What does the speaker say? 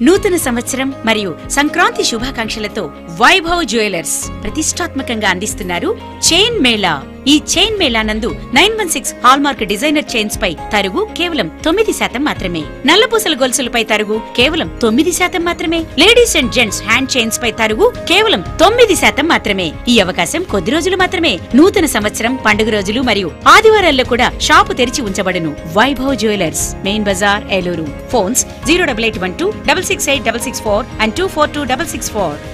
నూతన సంవత్సరం మరియు సంక్రాంతి శుభాకాంక్షలతో వైభవ్ జ్యువెలర్స్ ప్రతిష్టాత్మకంగా అందిస్తున్నారు చైన్ మేళా. ఈ చైన్ మేళా నందు 916 హాల్మార్క్ డిజైనర్ చైన్స్ పై తరుగు కేవలం 9% మాత్రమే. నల్లపూసల గొలుసులపై తరుగు కేవలం 9% మాత్రమే. Ladies and gents hand chains పై తరుగు కేవలం 9% మాత్రమే. ఈ అవకాశం కొద్ది రోజులు మాత్రమే. నూతన సంవత్సరం, పండుగ రోజులు మరియు ఆదివారాల్లో కూడా షాపు తెరిచి ఉంచబడును. Vaibhav jewellers, main bazaar, Eluru. Phones 08812 668 664 and 242 664.